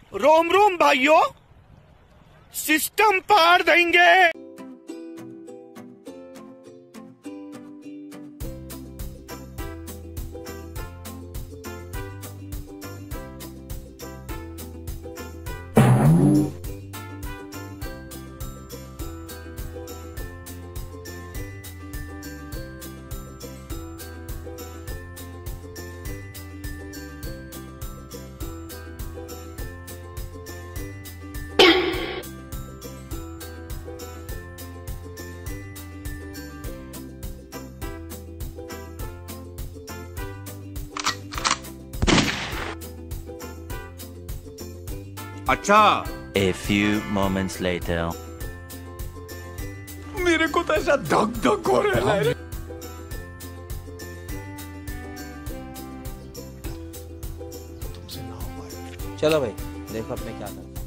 रोम रोम भाइयों, सिस्टम पार देंगे। अच्छा। A few moments later. मेरे को तो ऐसा धक धक हो रहा है। चलो भाई, देखो अब मैं क्या करूं।